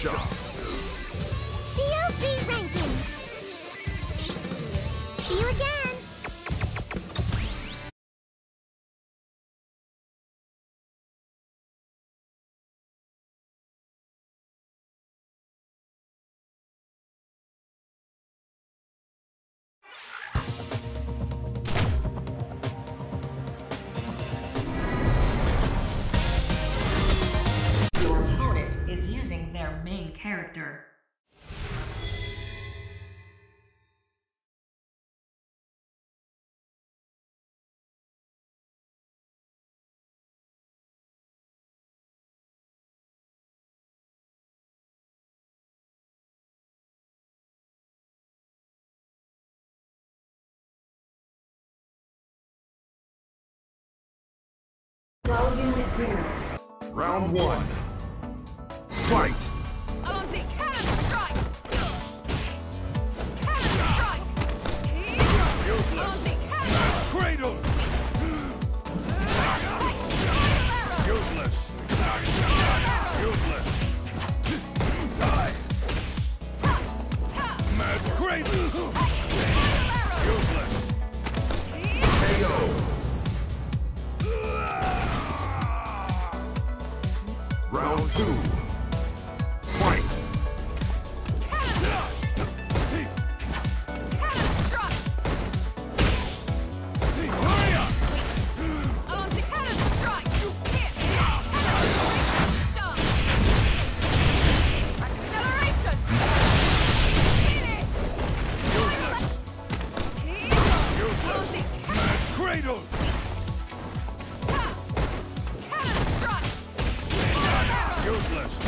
job. DLC ranking. See you again. Your opponent is using their main character. Round one. Fight! On the cannon strike! Cannon strike! Useless. On the cannon! Cradle! Useless. Useless. Die! Mad Cradle! Useless. KO! Round two. Fight! Cannon strike! On the cannon strike! Hit! Done! Acceleration! Finish! Useless. Mad Cradle! Cannon strike! Useless.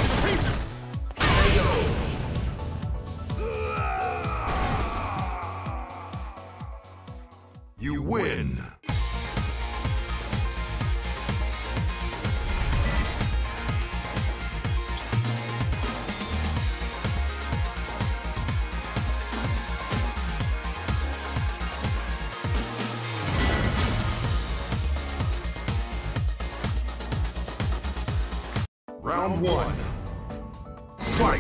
You win. Round one. Fight!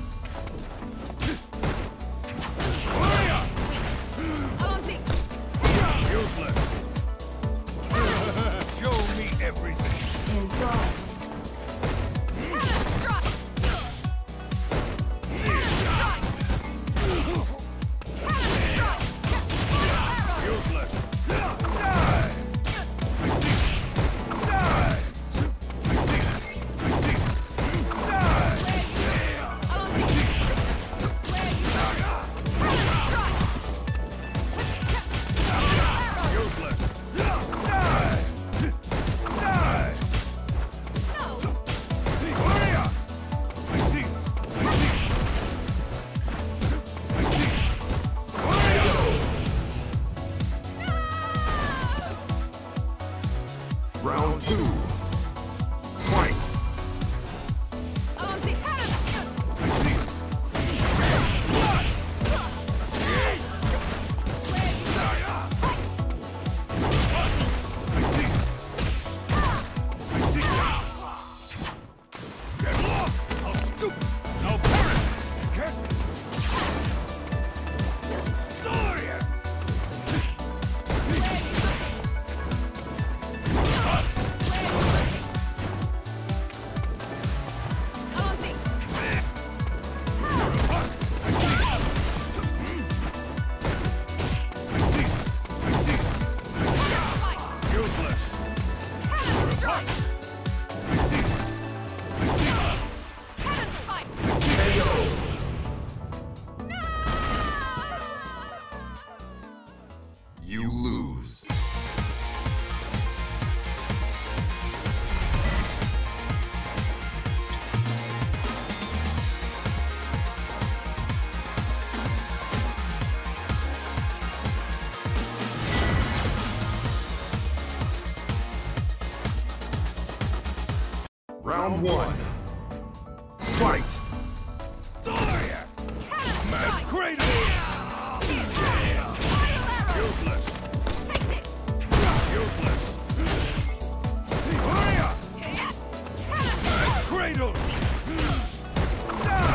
On the Useless. Show me everything. cannon strike! Useless. Die! I see. Die! I see. I see. Die! On the Useless. Die! Die! See. I see. I see. I see. Round two. Fight! On the cannon! I see. I see. I see. Get lost! How stupid! Now perish! Get... Gloria! On the Useless. cannon strike! Cannon spike! You lose. Round one. Fight! Gloria! Mad Cradle! Useless. Take this! Useless. Mad Cradle! Die!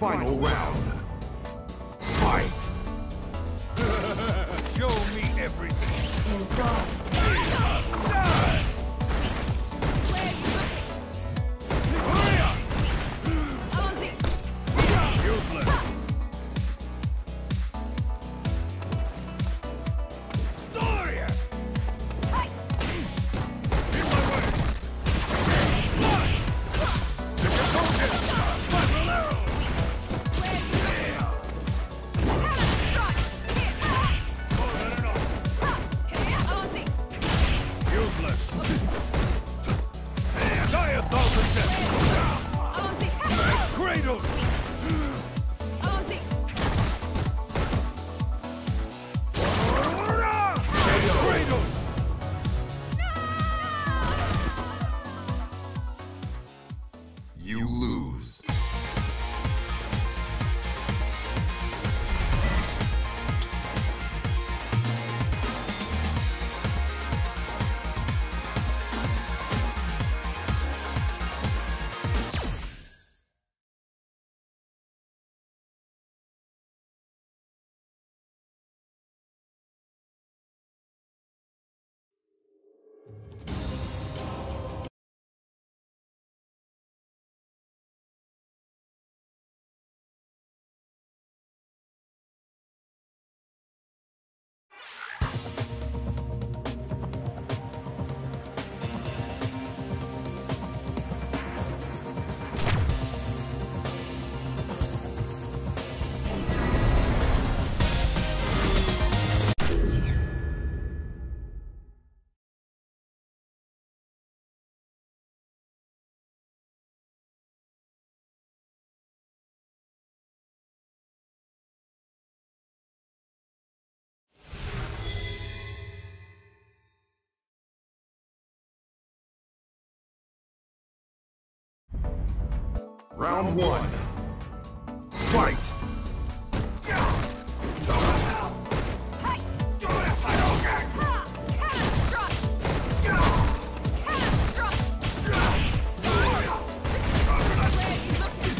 Final round. Fight! Show me everything. Where are you looking? Balancing. Useless. Gloria! Hi. In my way! Take a focus! Spiral arrow! Where are you looking? Cannon strike. Here. Oh, no, no, no. Balancing. Useless. Die 1,000 deaths! Balancing. Cradled! Balancing. Cradled! You lose. Round one. Fight! Hi. Cannon strike. Cannon strike. Where are you looking?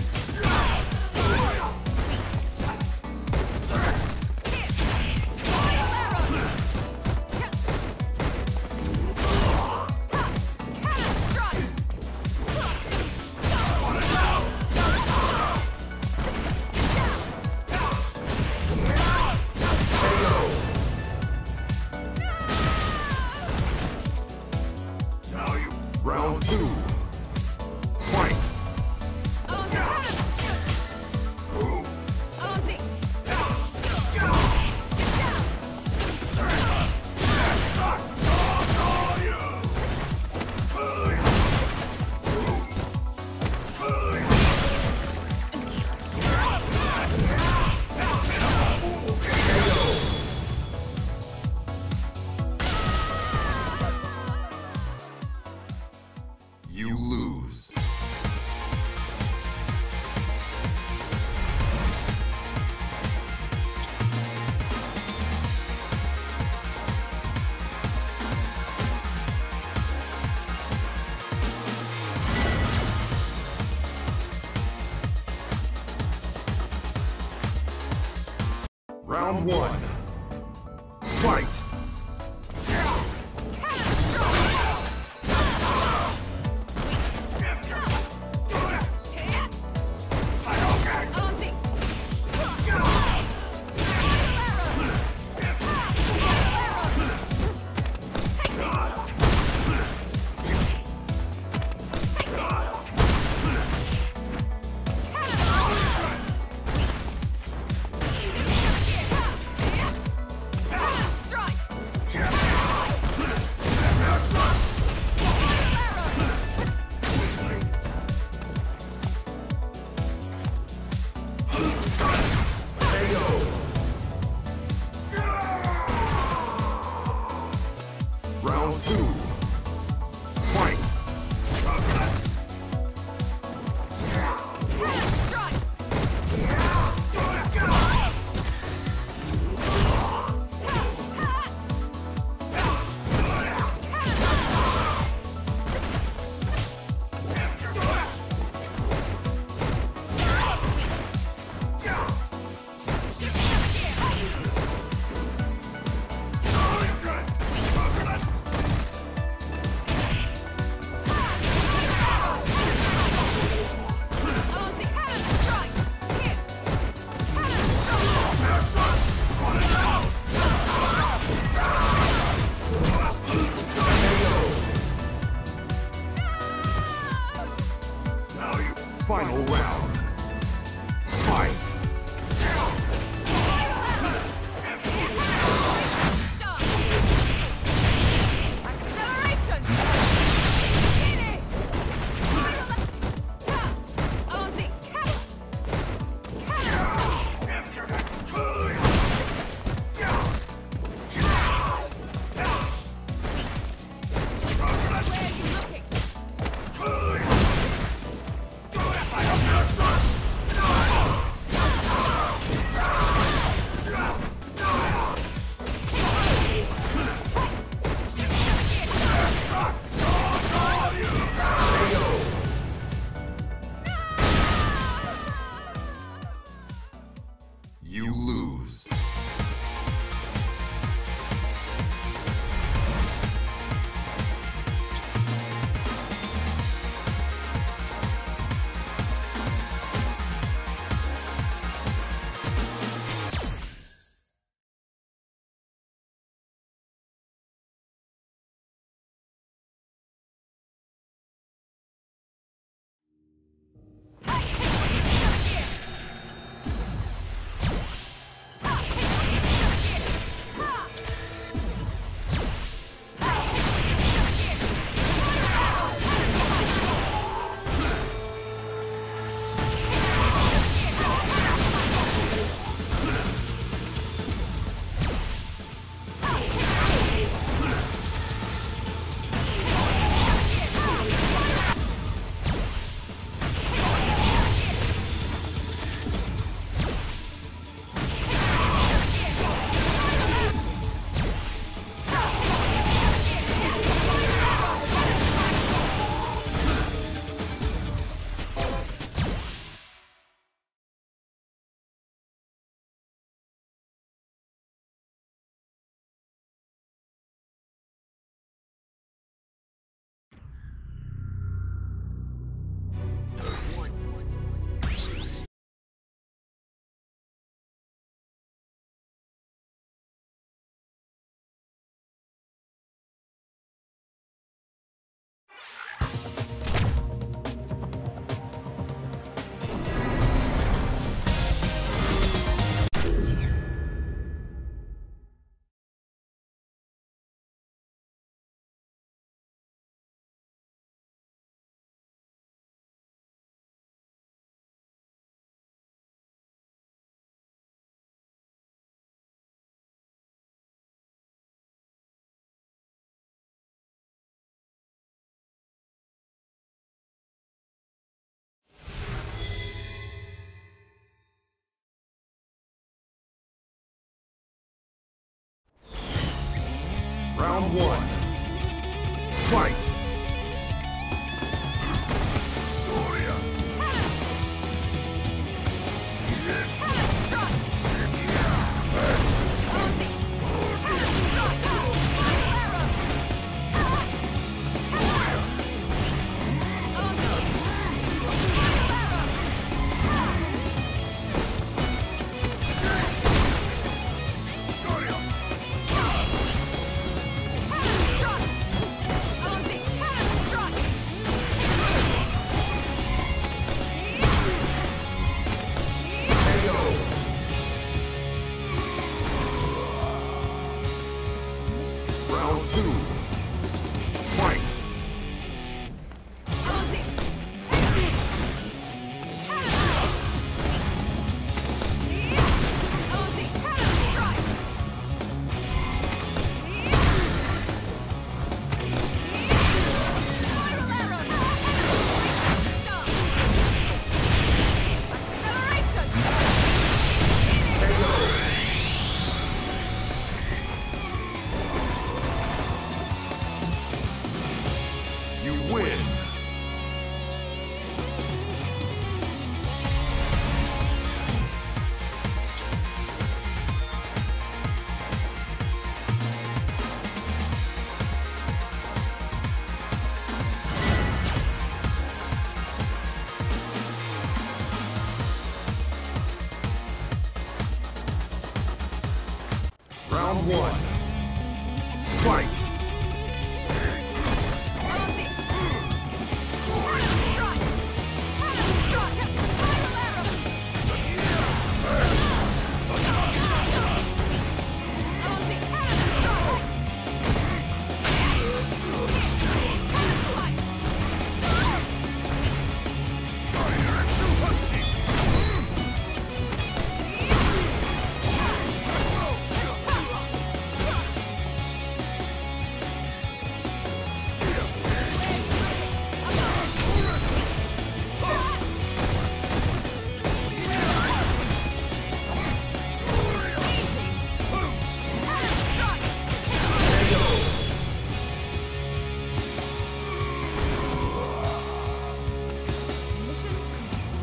Here. Spiral arrow. Cannon strike. Round two. Fight! You lose. Round one. Fight! Strike! Final round. Fight! Acceleration! Finish! Auntie, where are you looking? You lose. Round one. Fight! Round two. Fight! You win! Round one. Fight! Strike!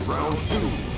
Round two.